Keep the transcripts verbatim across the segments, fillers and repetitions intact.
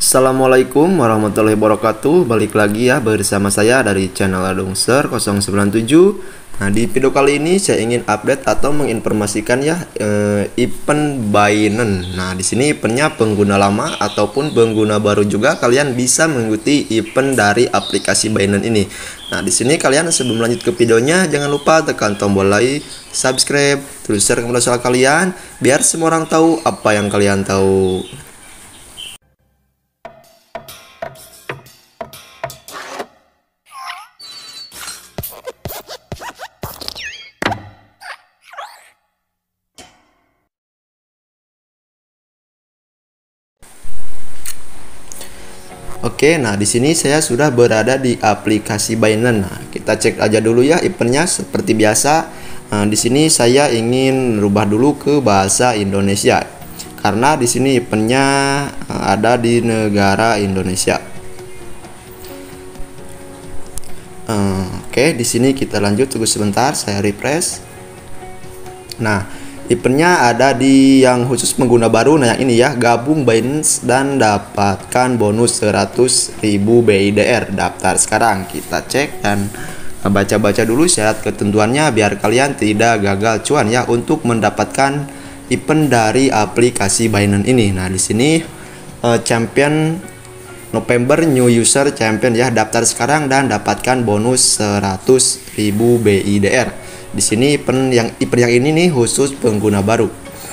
Assalamualaikum warahmatullahi wabarakatuh. Balik lagi ya bersama saya dari channel Adungser nol sembilan tujuh. Nah, di video kali ini saya ingin update atau menginformasikan ya eh, event Binance. Nah, di sini eventnya pengguna lama ataupun pengguna baru juga kalian bisa mengikuti event dari aplikasi Binance ini. Nah, di sini kalian sebelum lanjut ke videonya jangan lupa tekan tombol like, subscribe, terus share ke media sosial kalian biar semua orang tahu apa yang kalian tahu. Oke, nah di sini saya sudah berada di aplikasi Binance. Nah, kita cek aja dulu ya eventnya seperti biasa. Nah, di sini saya ingin rubah dulu ke bahasa Indonesia karena di sini eventnya ada di negara Indonesia. Oke, di sini kita lanjut, tunggu sebentar, saya refresh. Nah, eventnya ada di yang khusus pengguna baru. Nah, yang ini ya, gabung Binance dan dapatkan bonus seratus ribu B I D R. Daftar sekarang. Kita cek dan baca-baca dulu syarat ketentuannya biar kalian tidak gagal cuan ya untuk mendapatkan event dari aplikasi Binance ini. Nah, di sini uh, champion November new user champion ya, daftar sekarang dan dapatkan bonus seratus ribu B I D R. Di sini event yang event yang ini nih khusus pengguna baru.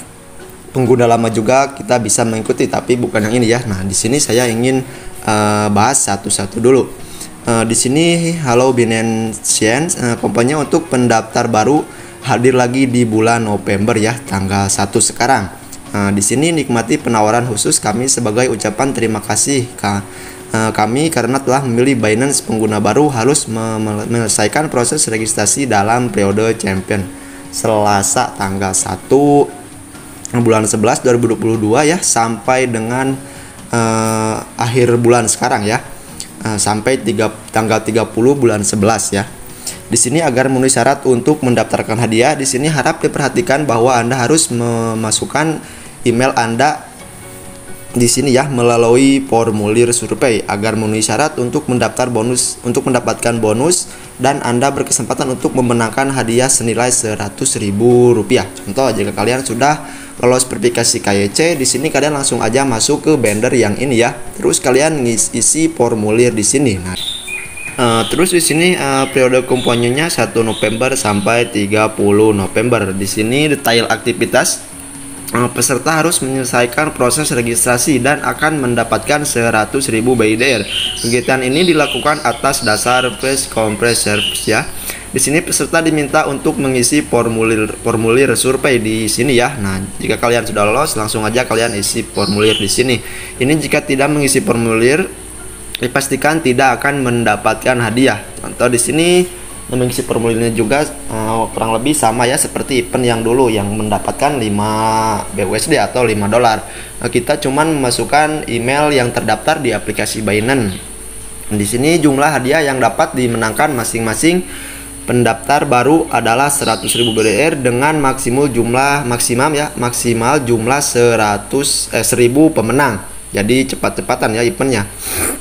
Pengguna lama juga kita bisa mengikuti tapi bukan yang ini ya. Nah, di sini saya ingin uh, bahas satu-satu dulu. Uh, di sini halo Binance uh, kompanya untuk pendaftar baru hadir lagi di bulan November ya, tanggal satu sekarang. Uh, di sini nikmati penawaran khusus kami sebagai ucapan terima kasih Kak. Uh, kami karena telah memilih Binance pengguna baru harus menyelesaikan proses registrasi dalam periode champion Selasa tanggal satu bulan sebelas dua ribu dua puluh dua ya sampai dengan uh, akhir bulan sekarang ya, uh, sampai tiga, tanggal tiga puluh bulan sebelas ya. Di sini agar memenuhi syarat untuk mendaftarkan hadiah, di sini harap diperhatikan bahwa Anda harus memasukkan email Anda di sini ya melalui formulir survei agar memenuhi syarat untuk mendaftar bonus untuk mendapatkan bonus dan Anda berkesempatan untuk memenangkan hadiah senilai seratus ribu rupiah. Contoh, jika kalian sudah lolos verifikasi K Y C, di sini kalian langsung aja masuk ke banner yang ini ya. Terus kalian ngisi formulir di sini. Nah, uh, terus di sini uh, periode kampanyenya satu November sampai tiga puluh November. Di sini detail aktivitas. Peserta harus menyelesaikan proses registrasi dan akan mendapatkan seratus ribu B I D R. Kegiatan ini dilakukan atas dasar press compress service ya. Di sini peserta diminta untuk mengisi formulir formulir survei di sini ya. Nah, jika kalian sudah lolos, langsung aja kalian isi formulir di sini. Ini jika tidak mengisi formulir, dipastikan tidak akan mendapatkan hadiah. Contoh di sini mengisi formulirnya juga uh, kurang lebih sama ya seperti event yang dulu yang mendapatkan lima B U S D atau lima dolar. Nah, kita cuman memasukkan email yang terdaftar di aplikasi Binance. Di sini jumlah hadiah yang dapat dimenangkan masing-masing pendaftar baru adalah seratus ribu B D R dengan maksimal jumlah maksimum ya, maksimal jumlah seratus eh, seribu pemenang. Jadi cepat-cepatan ya eventnya.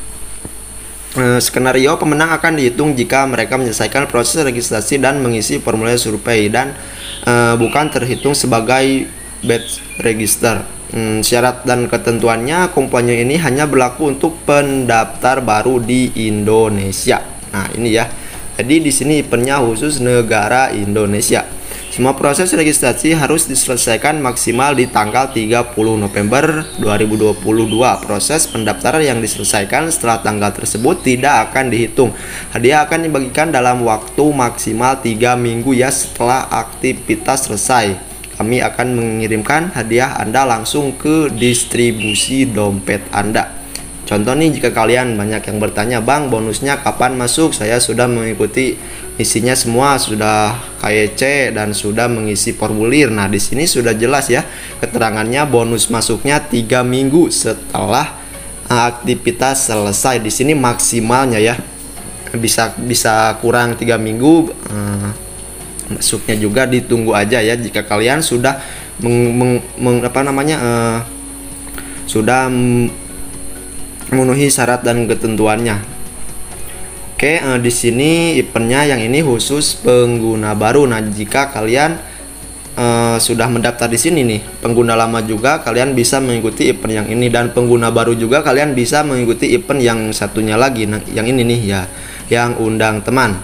Skenario pemenang akan dihitung jika mereka menyelesaikan proses registrasi dan mengisi formulir survei dan e, bukan terhitung sebagai batch register. Hmm, syarat dan ketentuannya kampanye ini hanya berlaku untuk pendaftar baru di Indonesia. Nah, ini ya. Jadi di sini eventnya khusus negara Indonesia. Semua proses registrasi harus diselesaikan maksimal di tanggal tiga puluh November dua ribu dua puluh dua. Proses pendaftaran yang diselesaikan setelah tanggal tersebut tidak akan dihitung. Hadiah akan dibagikan dalam waktu maksimal tiga minggu ya setelah aktivitas selesai. Kami akan mengirimkan hadiah Anda langsung ke distribusi dompet Anda. Contoh nih, jika kalian banyak yang bertanya, "Bang, bonusnya kapan masuk?" Saya sudah mengikuti isinya semua, sudah K Y C dan sudah mengisi formulir. Nah, di sini sudah jelas ya keterangannya, bonus masuknya tiga minggu setelah aktivitas selesai. Di sini maksimalnya ya. Bisa bisa kurang tiga minggu. Eh, masuknya juga ditunggu aja ya jika kalian sudah meng, meng, meng, apa namanya? Eh, sudah memenuhi syarat dan ketentuannya. Oke, eh, di sini eventnya yang ini khusus pengguna baru. Nah, jika kalian eh, sudah mendaftar di sini nih, pengguna lama juga kalian bisa mengikuti event yang ini, dan pengguna baru juga kalian bisa mengikuti event yang satunya lagi. Nah, yang ini nih ya, yang undang teman.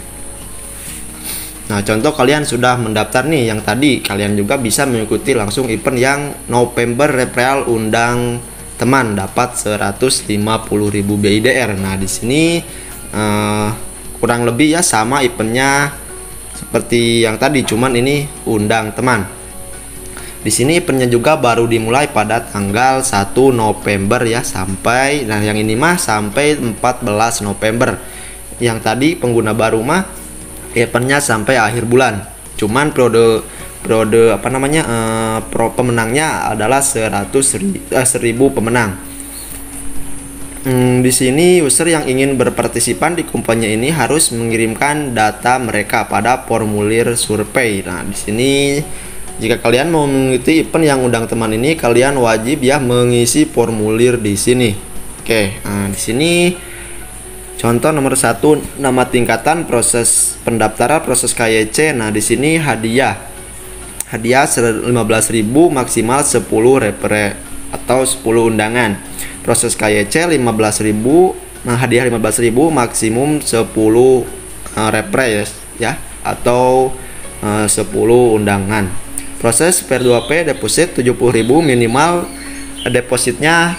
Nah, contoh kalian sudah mendaftar nih yang tadi, kalian juga bisa mengikuti langsung event yang November referral undang teman dapat seratus lima puluh ribu B I D R. Nah, di sini Uh, kurang lebih ya sama eventnya seperti yang tadi, cuman ini undang teman. Di sini eventnya juga baru dimulai pada tanggal satu November ya, sampai, nah yang ini mah sampai empat belas November. Yang tadi pengguna baru mah eventnya sampai akhir bulan. Cuman periode periode apa namanya uh, pro pemenangnya adalah seratus ribu pemenang. Hmm, di sini user yang ingin berpartisipan di kumpulnya ini harus mengirimkan data mereka pada formulir survei. Nah, di sini jika kalian mau mengikuti event yang undang teman ini, kalian wajib ya mengisi formulir di sini. Oke, nah di sini contoh nomor satu, nama tingkatan, proses pendaftaran, proses K Y C. Nah, di sini hadiah. Hadiah lima belas ribu, maksimal sepuluh repre atau sepuluh undangan. Proses K Y C lima belas ribu, nah hadiah lima belas ribu, maksimum sepuluh uh, repre ya, atau uh, sepuluh undangan. Proses P dua P deposit tujuh puluh ribu, minimal depositnya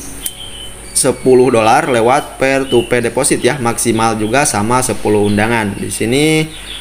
sepuluh dolar lewat peer to pay deposit ya, maksimal juga sama sepuluh undangan. Di sini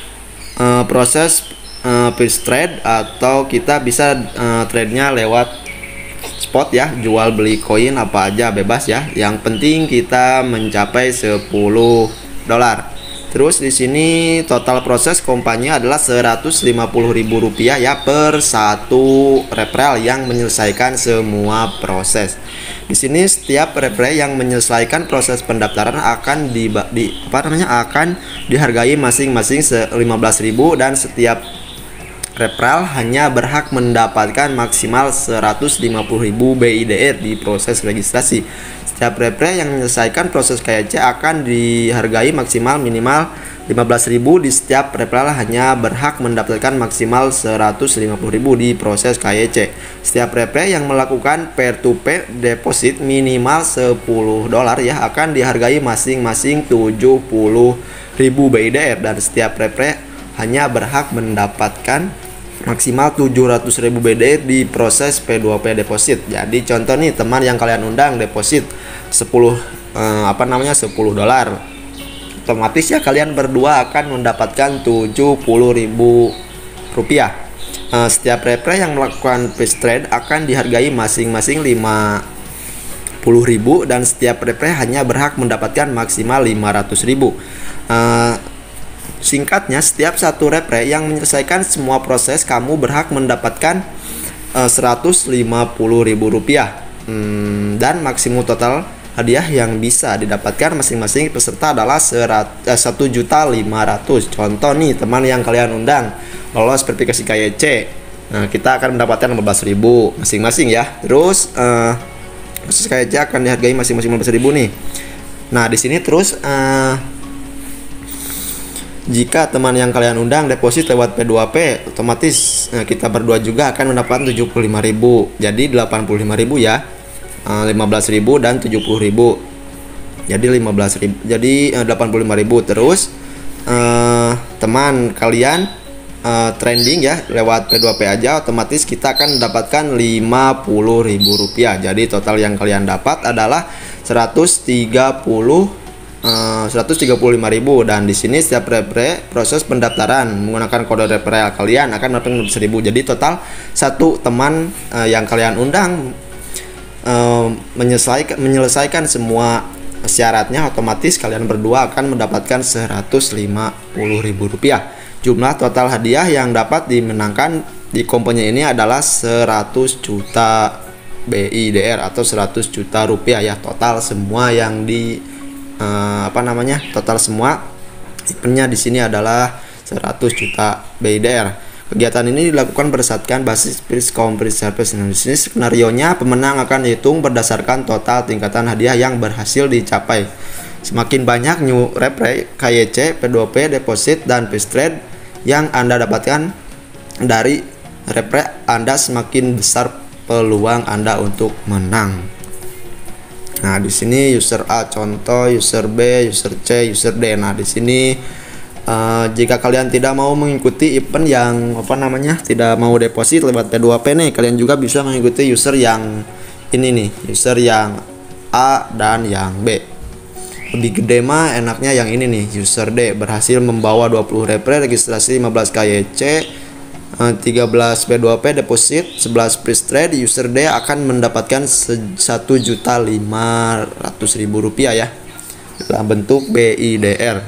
uh, proses uh, first trade, atau kita bisa uh, trade-nya lewat spot ya, jual beli koin apa aja bebas ya. Yang penting kita mencapai sepuluh dolar. Terus di sini total proses kompany adalah seratus lima puluh ribu rupiah ya per satu referral yang menyelesaikan semua proses. Di sini setiap referral yang menyelesaikan proses pendaftaran akan di, di apa namanya akan dihargai masing-masing lima belas ribu, dan setiap referral hanya berhak mendapatkan maksimal seratus lima puluh ribu B I D R di proses registrasi. Setiap referral yang menyelesaikan proses K Y C akan dihargai maksimal minimal lima belas ribu. Di setiap referral hanya berhak mendapatkan maksimal seratus lima puluh ribu di proses K Y C. Setiap referral yang melakukan peer to pay deposit minimal sepuluh dolar ya akan dihargai masing-masing tujuh puluh ribu B I D R, dan setiap referral hanya berhak mendapatkan maksimal tujuh ratus ribu B I D R di proses P dua P deposit. Jadi contoh nih, teman yang kalian undang deposit sepuluh eh, apa namanya sepuluh dolar. Otomatis ya kalian berdua akan mendapatkan tujuh puluh ribu rupiah. Eh, setiap referral yang melakukan first trade akan dihargai masing-masing lima puluh ribu, dan setiap referral hanya berhak mendapatkan maksimal lima ratus ribu. Eh, Singkatnya, setiap satu referral yang menyelesaikan semua proses, kamu berhak mendapatkan uh, seratus lima puluh ribu rupiah. Hmm, dan maksimum total hadiah yang bisa didapatkan masing-masing peserta adalah satu juta lima ratus ribu. Contoh nih, teman yang kalian undang lolos verifikasi K Y C. Nah, kita akan mendapatkan lima belas ribu masing-masing ya. Terus uh, proses K Y C akan dihargai masing-masing lima belas ribu nih. Nah, di sini terus uh, jika teman yang kalian undang deposit lewat P dua P, otomatis nah, kita berdua juga akan mendapatkan tujuh puluh lima ribu. Jadi delapan puluh lima ribu ya. lima belas ribu dan tujuh puluh ribu. Jadi lima belas ribu. Jadi delapan puluh lima ribu. Terus eh, teman kalian eh, trending ya lewat P dua P aja, otomatis kita akan mendapatkan lima puluh ribu rupiah. Jadi total yang kalian dapat adalah seratus tiga puluh seratus tiga puluh lima ribu, dan di sini setiap referral proses pendaftaran menggunakan kode referral kalian akan mendapatkan seribu. Jadi total satu teman uh, yang kalian undang uh, menyelesaikan menyelesaikan semua syaratnya, otomatis kalian berdua akan mendapatkan seratus lima puluh ribu rupiah. Jumlah total hadiah yang dapat dimenangkan di kompany ini adalah seratus juta B I D R atau seratus juta rupiah ya, total semua yang di Uh, apa namanya total semua eventnya di sini adalah seratus juta B I D R. Kegiatan ini dilakukan berdasarkan basis price complete service. Nah, di sini skenarionya pemenang akan dihitung berdasarkan total tingkatan hadiah yang berhasil dicapai. Semakin banyak new repre, K Y C, P dua P, deposit, dan piece trade yang Anda dapatkan dari repre Anda, semakin besar peluang Anda untuk menang. Nah, di sini user A contoh, user B, user C, user D. Nah, di sini Uh, jika kalian tidak mau mengikuti event yang apa namanya tidak mau deposit lewat P dua P nih, kalian juga bisa mengikuti user yang ini nih, user yang A dan yang B. Lebih gede mah enaknya yang ini nih, user D berhasil membawa dua puluh repre, registrasi lima belas K Y C, uh, tiga belas P dua P deposit, sebelas price trade. User D akan mendapatkan satu juta lima ratus ribu rupiah ya, dalam bentuk B I D R.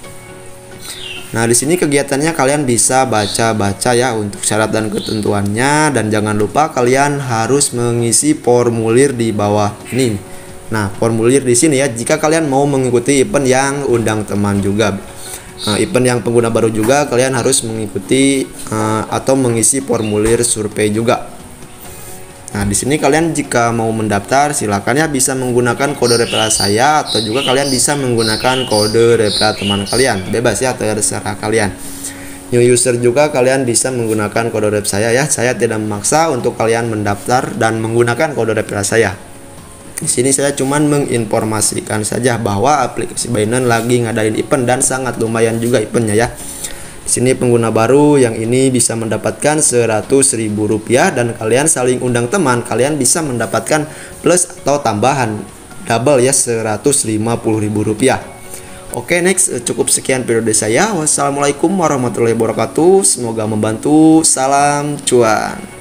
Nah, di sini kegiatannya kalian bisa baca-baca ya untuk syarat dan ketentuannya, dan jangan lupa kalian harus mengisi formulir di bawah ini. Nah, formulir di sini ya jika kalian mau mengikuti event yang undang teman juga. Nah, event yang pengguna baru juga kalian harus mengikuti uh, atau mengisi formulir survei juga. Nah, di sini kalian jika mau mendaftar silakan ya bisa menggunakan kode referral saya, atau juga kalian bisa menggunakan kode referral teman kalian. Bebas ya, atau terserah kalian. New user juga kalian bisa menggunakan kode referral saya ya. Saya tidak memaksa untuk kalian mendaftar dan menggunakan kode referral saya. Di sini saya cuman menginformasikan saja bahwa aplikasi Binance lagi ngadain event dan sangat lumayan juga eventnya ya. Di sini pengguna baru yang ini bisa mendapatkan seratus ribu rupiah, dan kalian saling undang teman, kalian bisa mendapatkan plus atau tambahan double ya seratus lima puluh ribu rupiah. Oke, next, cukup sekian periode saya. Wassalamualaikum warahmatullahi wabarakatuh. Semoga membantu. Salam cuan.